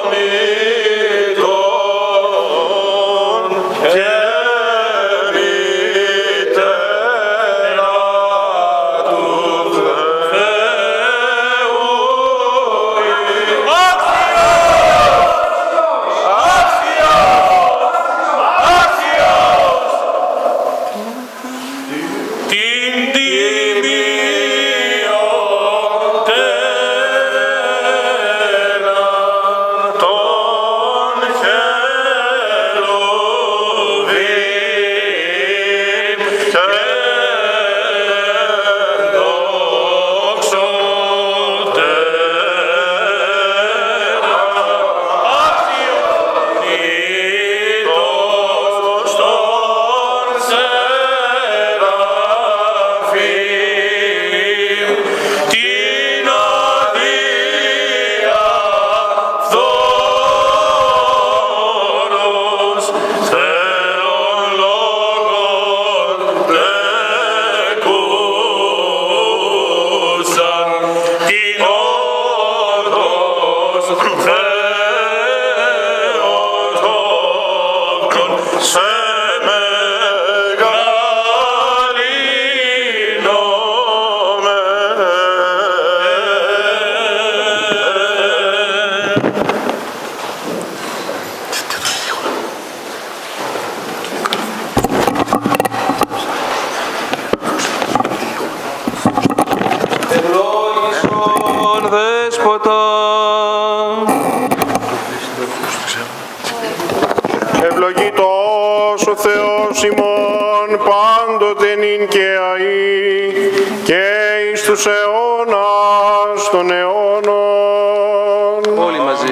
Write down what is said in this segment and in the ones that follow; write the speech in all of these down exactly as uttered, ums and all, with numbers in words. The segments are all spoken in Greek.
Ευλογητός ο Θεός ημών πάντοτε νυν και αεί και εις τους αιώνας των αιώνων. Όλοι μαζί.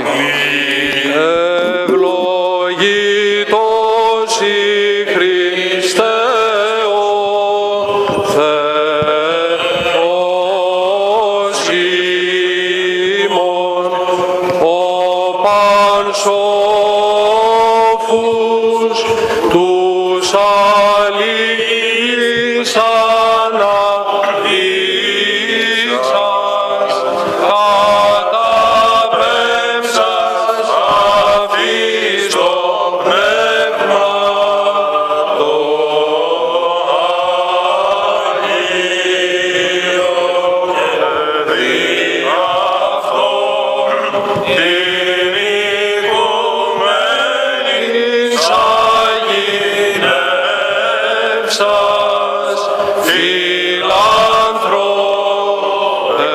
Ευλογητός η Χριστέ ο Θεός ημών, ο πανσόφους τους αληθείς αναδείξας, καταπέμψας αφής το πνεύμα το Αγίο και δι' αυτόν την οικουμένης αγινεύσας φιλάνθρωπε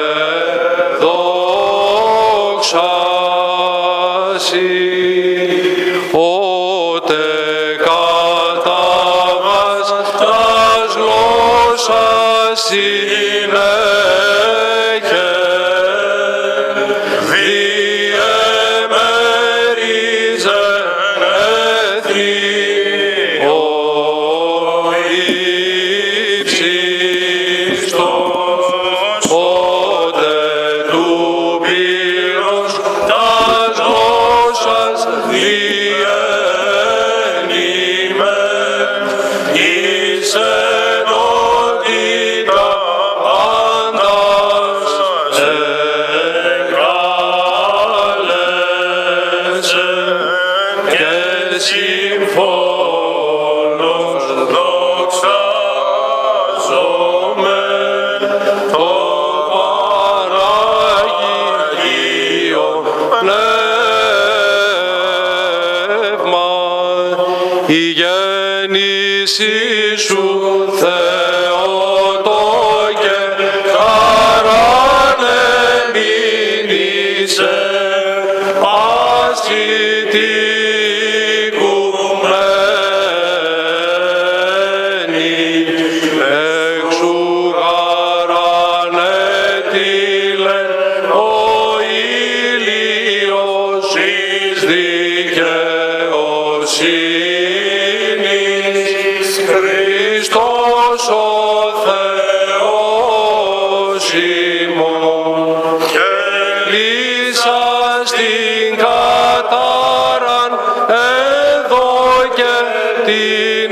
δόξα σοι, ότε κατά μας τας γλώσσας συνέχε διεμέριζεν έθνη ο ύψιστος, ότε του πύρος τας γλώσσας διένυμε εις ενότητα πάντας εγκάλεσε και συμφώνος δοξάζομαι το Παναγίο Πνεύμα, η γέννησή σου Θεοτόκε χαράν εμείνησε πάση την οικουμένη, εξου χαράν έτειλεν ο ήλιος εις δικαιοσύνης, Χριστός ο Θεός ημών, και λύσας την κατάραν έδωκε την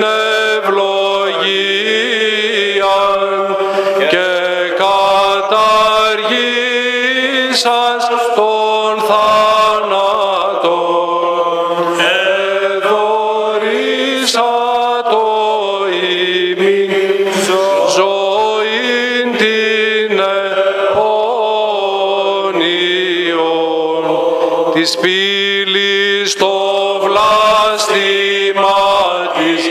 ευλογίαν και καταργήσας τον θάνατον της πύλης το βλάστημα της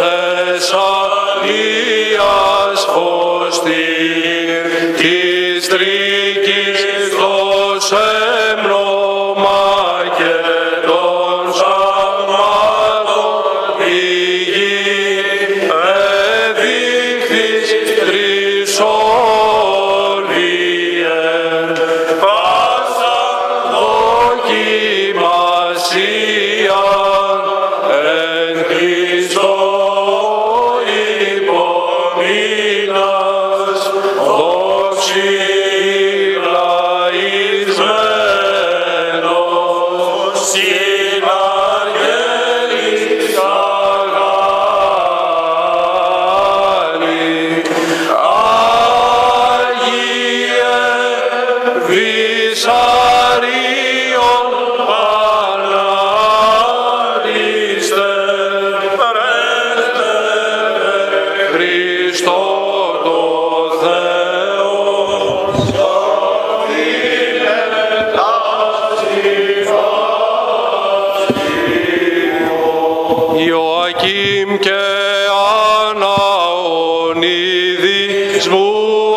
Θεσσαλίας φωστήρ, της Τρίκης το σέμνομα και των σαρμάτων πηγή, εδείχθης τρισόλβιεν, πάσα δοκιμασίαν εν Χριστώ υπομείνας, δόξη λαϊσμένος, συναγγέλης αγάλη, Άγιε Βυσσαρίων Παναρίστε, Χριστό το Θεό, Ιωακήμ και Αναονίδης μου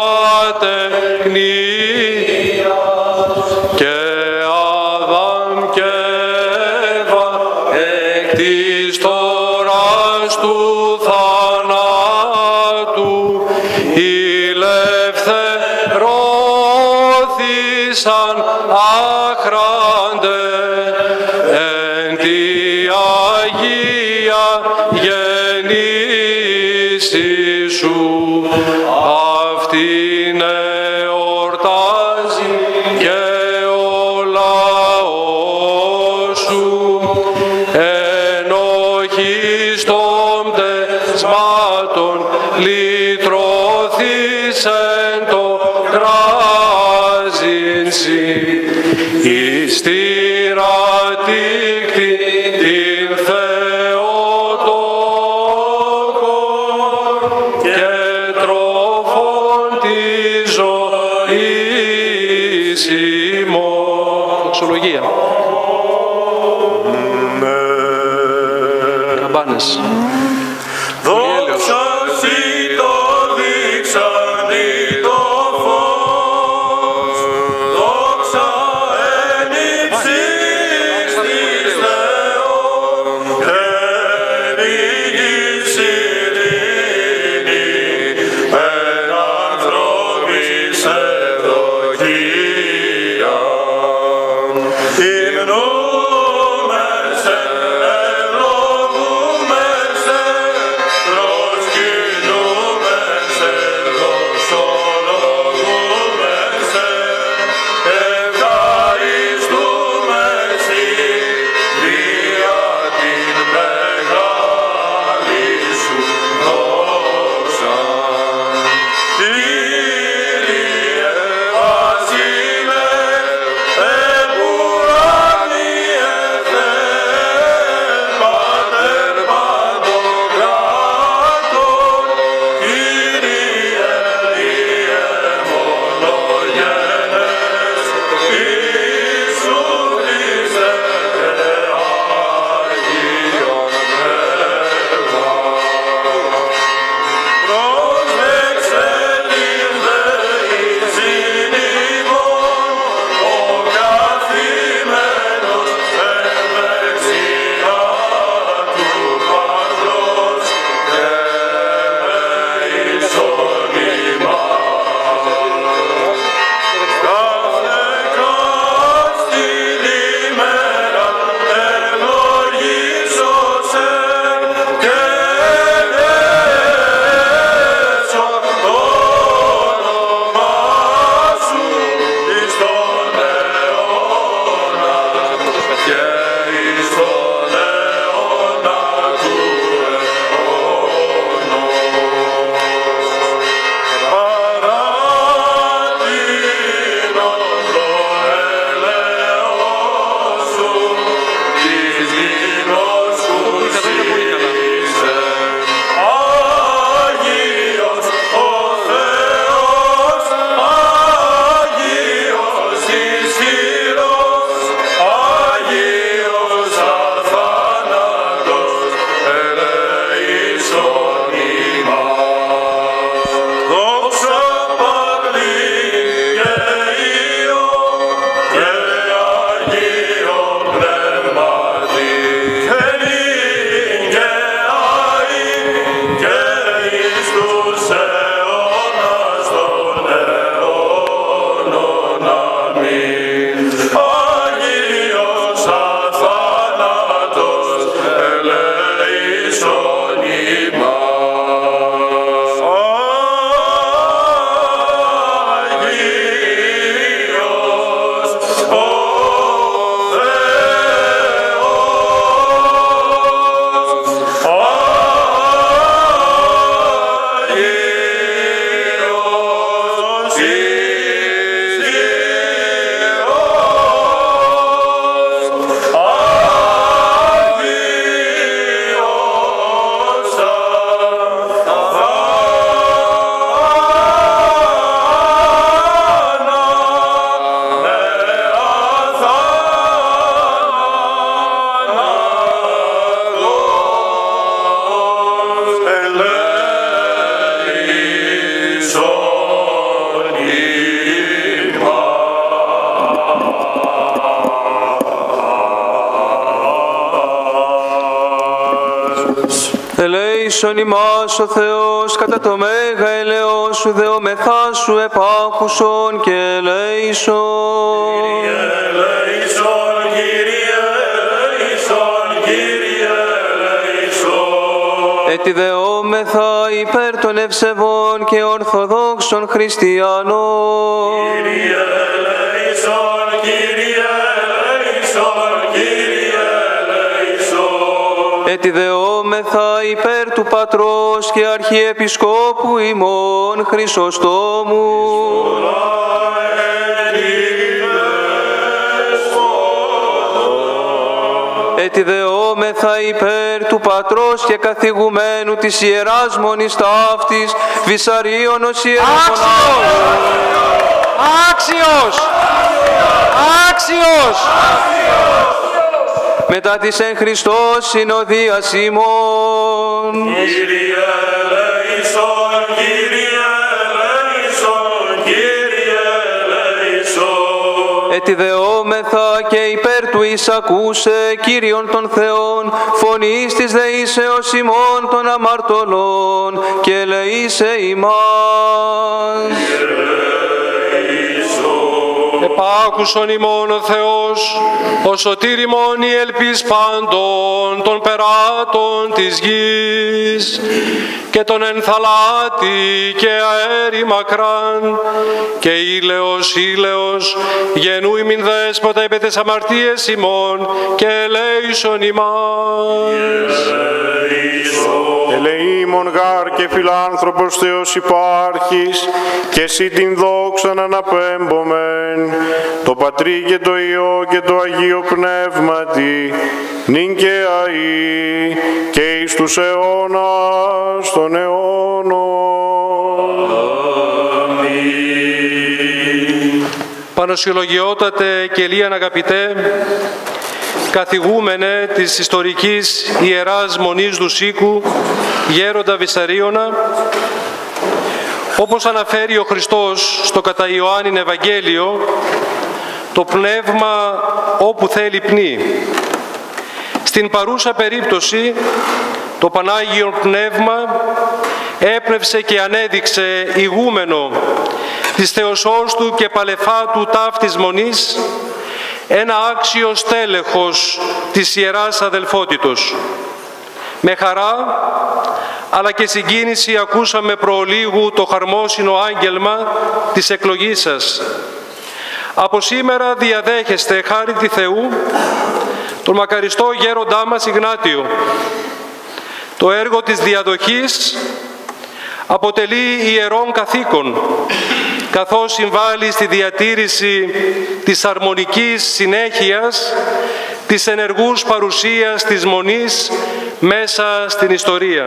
ατεχνία, και Αδάμ και Εύα εκ της τόρας του θανάτου ηλευθερώθησαν άχραντε εν τη Αγία γεννήσι σου, αυτήν εορτάζει και ο λαός σου, ενοχής των πτεσμάτων λυτρώθησεν το κράζιν σοι, εις τη ρατίκτη την Θεοτόκον και τροφόν τη ζωής ημών. Δοξολογία. Καμπάνες. Δόξα σοι το δείξαντι το φως, δόξα εν υψής της Θεόν, εν υγιής ειρήνη, εν ανθρώπης ευδοκία. Υμνούμεσαι, ευλογούμεσαι, προσκυνούμεσαι, δοξολογούμεσαι, ευχαριστούμεσαι δια την μεγάλη σου δόξα. Κύριε Βασίλε, επουράνι Ελέησον ημάς ο Θεός κατά το μέγα ελαιός σου, δεόμεθά σου επάκουσον και ελέησον. Ελέησον, Κύριε, ελέησον, Κύριε, ελέησον. Ετι δεόμεθα υπέρ των ευσεβών και ορθοδόξων χριστιανών. Κύριε, ελέησον, Κύριε, ελέησον, Κύριε, ελέησον. Ετι δεόμεθα υπέρ του Πατρός και Αρχιεπισκόπου ημών Χρυσοστόμου. Ετι δεόμεθα υπέρ του Πατρός και καθηγουμένου της Ιεράς Μονής Ταύτης, Βυσαρίωνος Ιερομονάχου. Άξιος! Άξιος! Μετά της εν Χριστώ συνοδείας ημών. Κύριε, ελέησον, Κύριε, ελέησον, Κύριε, ελέησον. Ετι δεόμεθα και υπέρ του εισακούσε Κύριον των Θεών, φωνής της δεήσεως ημών των αμαρτωλών, και ελεήσε ημάς. Επάκουσον ημών ο Θεός, ο σωτήρ ημών η ελπίς πάντων των περάτων της γης, και τον ενθαλάτη και αέρι μακράν, και ήλαιος ήλαιος, γενού ημιν δέσποτα επί τες αμαρτίες ημών, και ελέησον ημάς. Ελεήμων γάρ και φιλάνθρωπος Θεός υπάρχεις, και εσύ την δόξαν αναπέμπομεν, το Πατρί και το Υιό και το Αγίο Πνεύματι, νυν και αεί, και εις τους αιώνας των αιώνων. Πανοσιολογιότατε και λίαν αγαπητέ, καθηγούμενε της ιστορικής Ιεράς Μονής Δουσίκου, γέροντα Βυσαρίωνα, όπως αναφέρει ο Χριστός στο κατά Ιωάννην Ευαγγέλιο, το πνεύμα όπου θέλει πνί. Στην παρούσα περίπτωση, το Πανάγιο Πνεύμα έπνευσε και ανέδειξε ηγούμενο της Θεοσώστου και Παλεφάτου ταύτης Μονής, ένα άξιο στέλεχος της Ιεράς Αδελφότητος. Με χαρά, αλλά και συγκίνηση ακούσαμε προολίγου το χαρμόσυνο άγγελμα της εκλογής σας. Από σήμερα διαδέχεστε χάρη τη Θεού τον μακαριστό γέροντά μας Ιγνάτιο. Το έργο της διαδοχής αποτελεί ιερόν καθήκον, καθώς συμβάλλει στη διατήρηση της αρμονικής συνέχειας της ενεργούς παρουσίας της Μονής μέσα στην ιστορία.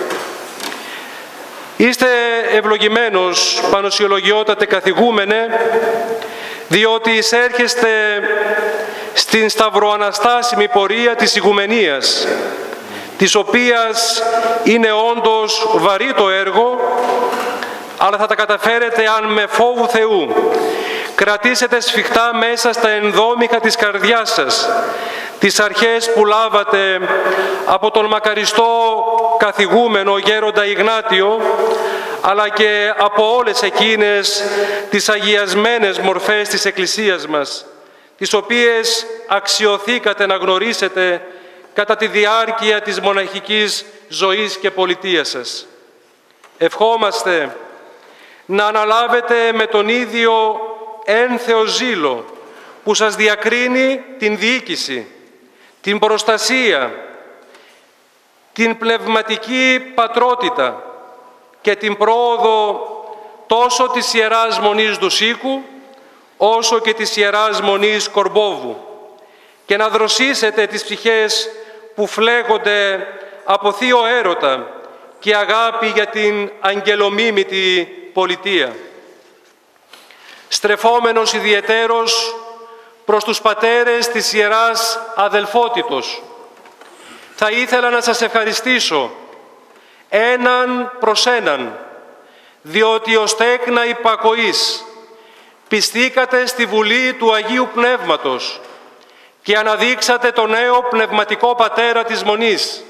Είστε ευλογημένος, πανοσιολογιότατε καθηγούμενε, διότι εισέρχεστε στην σταυροαναστάσιμη πορεία της ηγουμενίας, της οποίας είναι όντως βαρύ το έργο, αλλά θα τα καταφέρετε αν με φόβου Θεού κρατήσετε σφιχτά μέσα στα ενδόμηχα της καρδιάς σας τις αρχές που λάβατε από τον μακαριστό καθηγούμενο γέροντα Ιγνάτιο, αλλά και από όλες εκείνες τις αγιασμένες μορφές της Εκκλησίας μας, τις οποίες αξιωθήκατε να γνωρίσετε κατά τη διάρκεια της μοναχικής ζωής και πολιτείας σας. Ευχόμαστε να αναλάβετε με τον ίδιο ένθεο ζήλο που σας διακρίνει την διοίκηση, την προστασία, την πνευματική πατρότητα και την πρόοδο τόσο της Ιεράς Μονής Δουσίκου όσο και της Ιεράς Μονής Κορμπόβου, και να δροσίσετε τις ψυχές που φλέγονται από θείο έρωτα και αγάπη για την αγγελομίμητη πολιτεία. Στρεφόμενος ιδιαιτέρως προς τους πατέρες της Ιεράς Αδελφότητος, θα ήθελα να σας ευχαριστήσω έναν προς έναν, διότι ως τέκνα υπακοής πιστήκατε στη Βουλή του Αγίου Πνεύματος και αναδείξατε τον νέο πνευματικό πατέρα της Μονής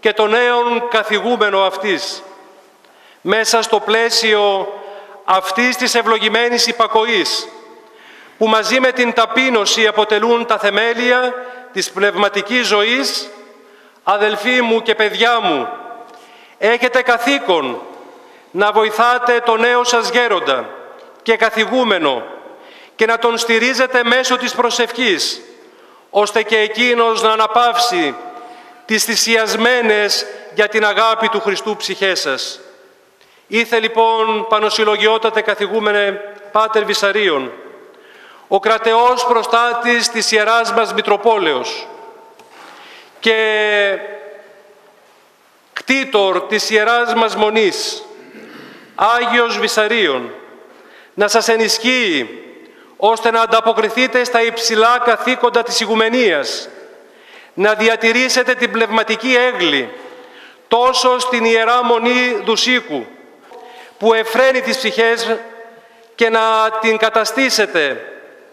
και τον νέον καθηγούμενο αυτής, μέσα στο πλαίσιο αυτής της ευλογημένης υπακοής, που μαζί με την ταπείνωση αποτελούν τα θεμέλια της πνευματικής ζωής, αδελφοί μου και παιδιά μου, έχετε καθήκον να βοηθάτε τον νέο σας γέροντα και καθηγούμενο και να τον στηρίζετε μέσω της προσευχής, ώστε και εκείνος να αναπαύσει τις θυσιασμένες για την αγάπη του Χριστού ψυχές σας. Ήθε λοιπόν, πανοσυλλογιότατε καθηγούμενε Πάτερ Βυσαρίων, ο κρατεός προστάτης της Ιεράς μας Μητροπόλεως και κτήτορ της Ιεράς μας Μονής, Άγιος Βυσαρίων, να σας ενισχύει ώστε να ανταποκριθείτε στα υψηλά καθήκοντα της ηγουμενίας, να διατηρήσετε την πνευματική έγκλη τόσο στην Ιερά Μονή Δουσίκου, που εφραίνει τις ψυχές, και να την καταστήσετε,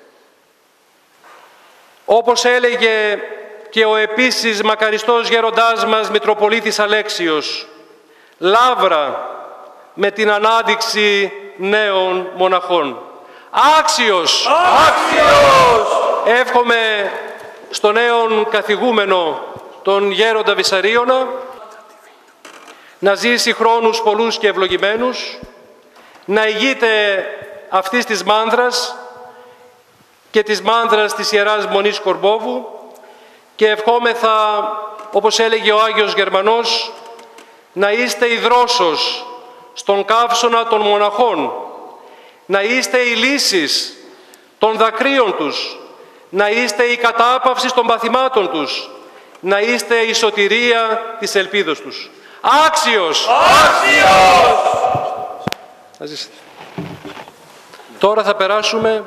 όπως έλεγε και ο επίσης μακαριστός γέροντάς μας Μητροπολίτης Αλέξιος, λαύρα με την ανάδειξη νέων μοναχών. Άξιος! Άξιος! Εύχομαι στον νέον καθηγούμενο, τον γέροντα Βυσαρίωνα, να ζήσει χρόνους πολλούς και ευλογημένους, να ηγείται αυτής της μάνδρας και της μάνδρας της Ιεράς Μονής Κορμπόβου, και ευχόμεθα, όπως έλεγε ο Άγιος Γερμανός, να είστε η δρόσος στον καύσωνα των μοναχών, να είστε οι λύσεις των δακρύων τους, να είστε η κατάπαυση των παθημάτων τους, να είστε η σωτηρία της ελπίδος τους. Άξιος! Άξιος! Να ζήσετε. Τώρα θα περάσουμε,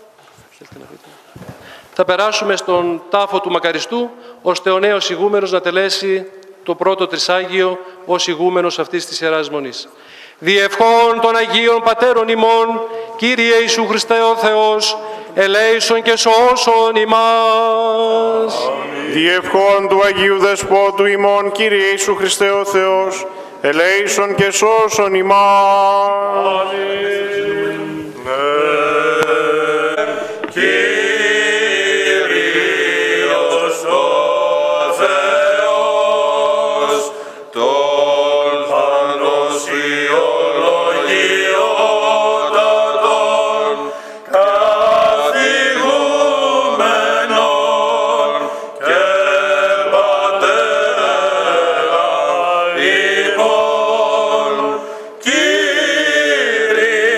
θα περάσουμε στον τάφο του μακαριστού, ώστε ο νέος ηγούμενος να τελέσει το πρώτο τρισάγιο ως ηγούμενος αυτής της Ιεράς Μονής. Διευχών των Αγίων Πατέρων ημών, Κύριε Ιησού Χριστέ ο Θεός, ελέησον και σώσον ημάς. Διευχών του Αγίου Δεσπότου ημών, Κύριε Ιησού Χριστέ ο Θεός, ελέησον και σώσον ημάς. Κύριος ο Θεός, τον πανοσιολογιότατον καθηγούμενον και Πατέρα ημών, Κύριε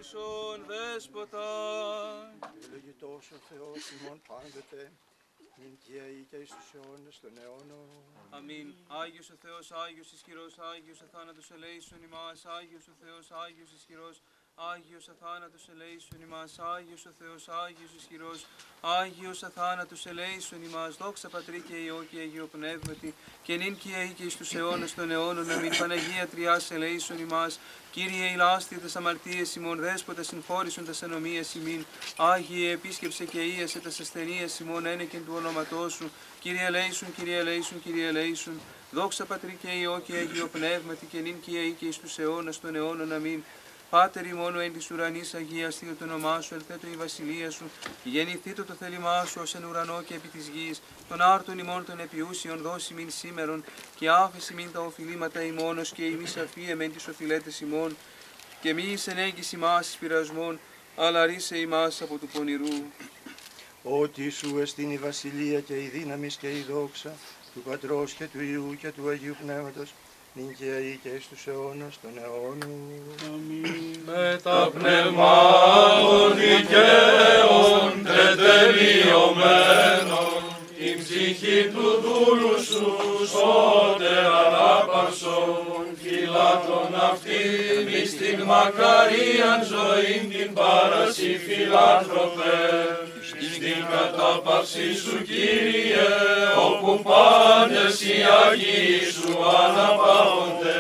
ελέησον Δέσποτα. Ευλογητός ο Θεός ημών πάντοτε, νυν και αεί και εις τους αιώνες των αιώνων. Αμήν. Άγιος ο Θεός, Άγιος ισχυρός, Άγιος αθάνατος ελέησον ημάς. Άγιος ο Θεός, Άγιος ισχυρός, Άγιος αθάνατος ελέησον ημάς. Άγιος ο Θεός, Άγιος ισχυρός, Άγιος αθάνατος ελέησον ημάς. Δόξα Πατρί και Υιό και Αγίο Πνεύματι, και νυν και αεί και εις τους αιώνες των αιώνων. Αμήν. Παναγία Τριάς ελέησον ημάς. Κύριε ηλάστιε τας αμαρτίες ημών, Δέσποτα συγχώρησον τας ανομίες ημίν. Άγιε επίσκεψε και ίασε τας ασθενείες ημών, ένεκεν του ονόματός σου. Κύριε ελέησον, Κύριε ελέησον, Κύριε ελέησον. Δόξα Πατρί και Υιό και Αγίο Πνεύματι, και νυν και αεί και εις τους αιώνες των αιώνων. Αμήν. Πάτερ ημών εν της ουρανής, αγιαστήτω το όνομά σου, ελθέτω η βασιλεία σου, γεννηθήτω το θέλημά σου ως εν ουρανό και επί της γης. Των άρτων ημών των επιούσιων δώσει μην σήμερον, και άφεση μην τα οφειλήματα ημώνος, και ημείς αφίεμεν τις οφειλέτες ημών, και μη εις ενέγγις ημάς εις πειρασμών, αλλά ρίσε ημάς από του πονηρού. Ότι σου εστίν η βασιλεία και η δύναμις και η δόξα του Πατρός και του Υιού και του Αγίου Πνεύματος, νυν και αεί και εις τους αιώνας των αιώνων. Με τα πνευμάτων δικαίων τετελειωμένων, την ψυχή του δούλου σου σώτε ανάπαυσον, φυλάτων αυτήν εις την μακαρίαν ζωήν την πάραση φιλάνθρωπε, στην κατάπαυση σου Κύριε, όπου πάντες οι Άγιοι σου αναπαύονται,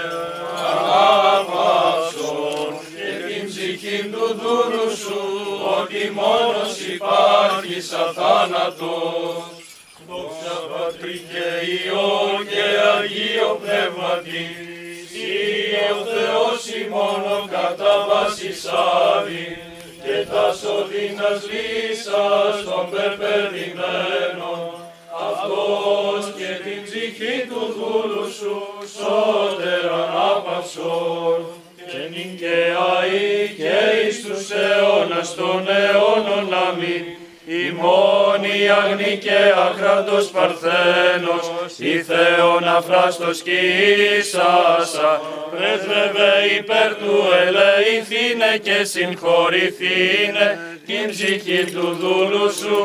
αναπαύσον και την ψυχή του δούλου σου, ότι μόνος υπάρχεις αθάνατος. Δόξα Πατρί και Υιό και Αγίο Πνεύματι, Συ ο Θεός ημών ο κατά βάσης άδει, και τα σωδίνας λύσας των πεπερδημένων, αυτός και την ψυχή του δούλου σου σώτερ ανάπαυσον, και νυν και αεί και εις τους αιώνας των αιώνων. Αμήν. ημών η αγνή και αχράντος Παρθένος, η Θεόν αφράστος κι ίσασα, πρέσβευε υπέρ του ελεηθήνε και συγχωρηθήνε την ψυχή του δούλου σου.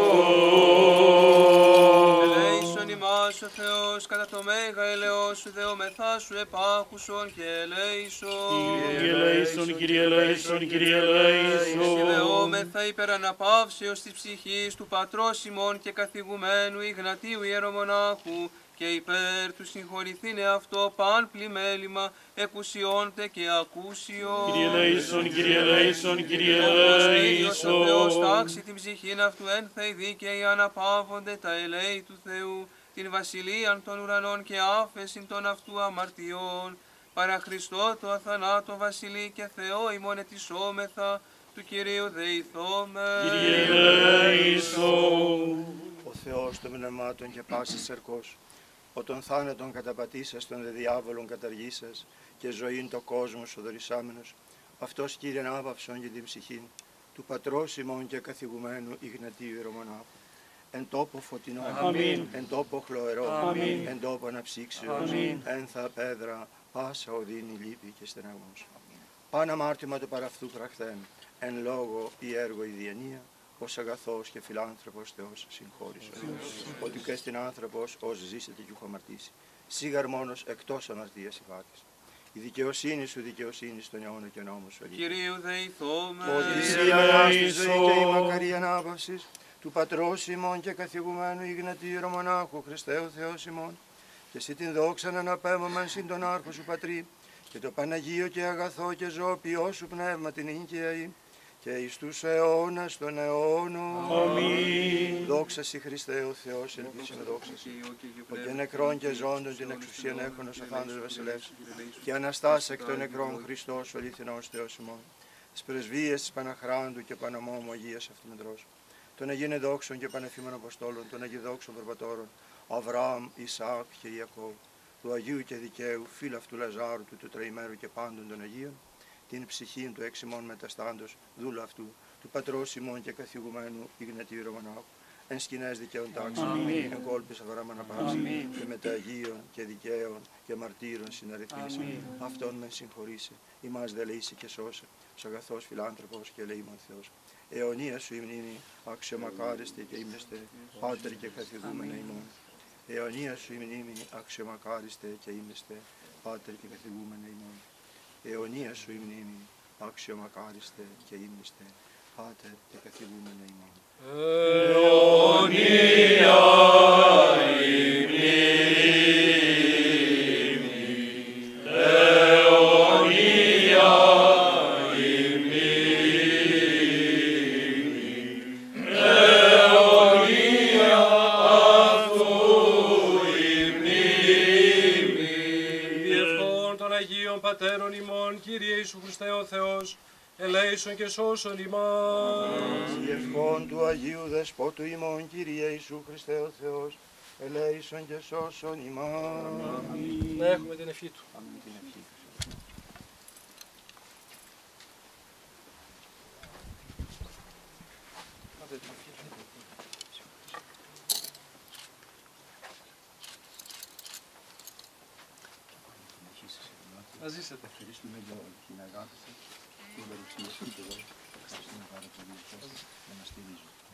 Ελέησον ημάς ο Θεός κατά το μέγα ελεός σου, δεομεθά σου επάκουσον και ελέησον. Κύριε ελέησον, Κύριε ελέησον, Κύριε ελέησον. Δεόμεθα υπερ αναπαύσεως της ψυχής του πατρός ημών και καθηγουμένου Ιγνατίου Ιερομονάχου, και υπέρ του συγχωρηθήνε αυτό παν πλημέλημα, εκουσιόντε και ακούσιο. Κύριε ελέησον, Κύριε ελέησον, Κύριε Όπως Κύριος ο Θεός ελέησον. τάξει την ψυχήν αυτού ένθεοι δίκαιοι αναπαύονται τα ελέη του Θεού, την βασιλείαν των ουρανών και άφεσιν των αυτού αμαρτιών. Παρά Χριστό το αθανάτο βασιλεί και Θεό ημών ετισόμεθα, του Κυρίου δεηθώμε. Κύριε ελέησον. Ο Θεός των πνευμάτων και πάσης ερκός, ο των θάνατων καταπατήσας, των δε διάβολων καταργήσας, και ζωήν το κόσμος ο δωρησάμενος, αυτός Κύριε ανάπαυσον και την ψυχήν, του πατρός ημών και καθηγουμένου Ιγνατίου Ιερομονάχου, εν τόπο φωτεινό, Αμήν. εν τόπο χλωερό, Αμήν. εν τόπο αναψύξεως, Αμήν. ένθα πέδρα, πάσα οδύνη λύπη και στεναγμός. Παν αμάρτημα του παραυτού πραχθέν, εν λόγω ή έργο η διενία, ως αγαθός και φιλάνθρωπος Θεός συγχώρησε. Ότι και στην άνθρωπος ως ζήσετε και χωμαρτήσει. Σίγαρ μόνος εκτός αμαρτίας υφάτης. Η δικαιοσύνη σου δικαιοσύνη στον αιώνα και νόμος σου αλήθεια. Κυρίου δεηθώμε. Ότι η Ανάστης ζωή και η μακαρή ανάπαυσης του Πατρός ημών και καθηγουμένου Ιγνατίου Ιερομονάχου Χριστέ ο Θεός ημών, και εσύ την δόξα να αναπέμωμεν συν τον άρχο σου Πατρί, και το Παναγίο και αγαθό και ζώπιό σου πνεύμα την ίγκαια και εις τους αιώνας των αιώνων. Αμήν. Δόξα σοι Χριστέ ο Θεός, ελπίσιμε δόξα σοι. Ο και νεκρών και ζώντων την εξουσίαν έχων ως αφάντος βασιλεύς, και αναστάς εκ των νεκρών Χριστός ο αληθινός Θεός ημών. Τις πρεσβείες της Παναχράντου και Παναμόμου Αγίας Αυτομετρός, των Αγίνε δόξων και Πανεφήμων Αποστόλων, των Αγιδόξων Προπατώρων, Αβραάμ, Ισαάκ και Ιακώβ, του Αγίου και Δικαίου, φίλου αυτού Λαζάρου, του τετραημέρου και πάντων των Αγίων, την ψυχήν του εξ ημών μεταστάντος, δούλου αυτού, του Πατρός ημών και καθηγουμένου Ιγνατίου Ιερομονάχου, εν σκηνές δικαίων τάξεων, εν κόλπης αγοράμε αναπαύση, και μετα Αγίων και δικαίων και μαρτύρων συναρρυθμίσει. Αυτόν με συγχωρήσε, ημάς δε λύσει και σώσε, ως αγαθός φιλάνθρωπος και ελεήμων Θεός. Αιωνία σου η μνήμη, αξιομακάριστε και ήμνεστε, Πάτερ και καθηγούμενα ημών. Αιωνία σου η μνήμη, αξιομακάριστε και ήμνεστε, Πάτερ και καθηγούμενα ημών. Αιωνία σου η μνήμη, αξιομακάριστε και ήμνεστε, Πάτερ και καθηγούμενα ημών. Αιωνία η μνήμη, αιωνία η μνήμη, αιωνία αυτού η μνήμη. Διευχών των Αγίων Πατέρων ημών, Κύριε Ιησού Χριστέ ο Θεός, ελέησον και σώσον ημάς. Διευχών του Αγίου Δεσπότου ημών, Κύριε Ιησού Χριστέ ο Θεός, ελέησον και σώσον ημάς. Να έχουμε την ευχή του. Αμήν την ευχή. Να ζήσετε. Ευχαριστούμε για την αγάπη σας, την παρουσία σας εδώ, στην αγάπη του Θεού, να μας στηρίζουν.